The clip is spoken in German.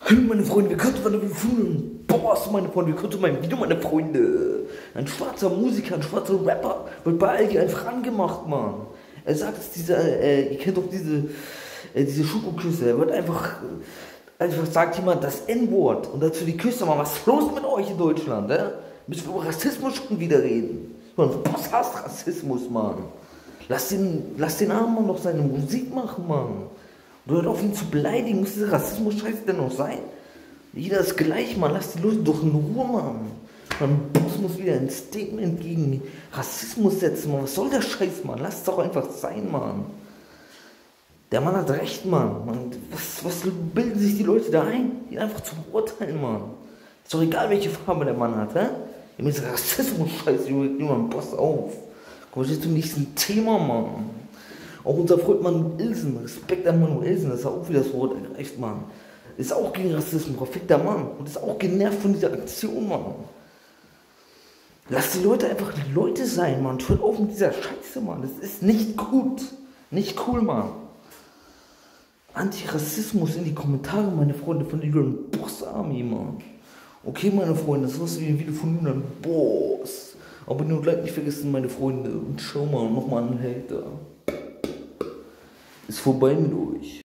Hallo meine Freunde, willkommen zu meinem Video. Boah, meine Freunde, willkommen zu meinem Video, meine Freunde. Ein schwarzer Musiker, ein schwarzer Rapper wird bei Aldi einfach angemacht, Mann. Er sagt, dass ihr kennt doch diese Schokoküsse, er wird einfach sagt jemand das N-Wort und dazu die Küsse, Mann. Was ist los mit euch in Deutschland, Müssen wir über Rassismus schon wieder reden? Man, was hasst Rassismus, Mann? Lass den armen Mann doch seine Musik machen, Mann. Du hört auf ihn zu beleidigen, muss dieser Rassismus-Scheiß denn noch sein? Jeder ist gleich, Mann, lass die Leute doch in Ruhe, Mann. Man muss wieder ein Statement gegen Rassismus setzen, Mann. Was soll der Scheiß, Mann? Lass es doch einfach sein, Mann. Der Mann hat recht, Mann. Was bilden sich die Leute da ein? Ihn einfach zu beurteilen, Mann. Ist doch egal, welche Farbe der Mann hat, hä? Mit diesem Rassismus-Scheiß, Junge, pass auf. Komm jetzt zum nächsten Thema, Mann. Auch unser Freund Manuelsen, Respekt an Manuelsen, dass er auch wieder das Wort ergreift, Mann. Ist auch gegen Rassismus, perfekter Mann. Und ist auch genervt von dieser Aktion, Mann. Lass die Leute einfach die Leute sein, Mann. Hört auf mit dieser Scheiße, Mann. Das ist nicht gut. Nicht cool, Mann. Antirassismus in die Kommentare, meine Freunde, von der Boss Army, Mann. Okay, meine Freunde, das war's wie ein Video von Julian Boss. Aber nur gleich nicht vergessen, meine Freunde. Und schau mal, nochmal einen Hater. Ist vorbei mit euch.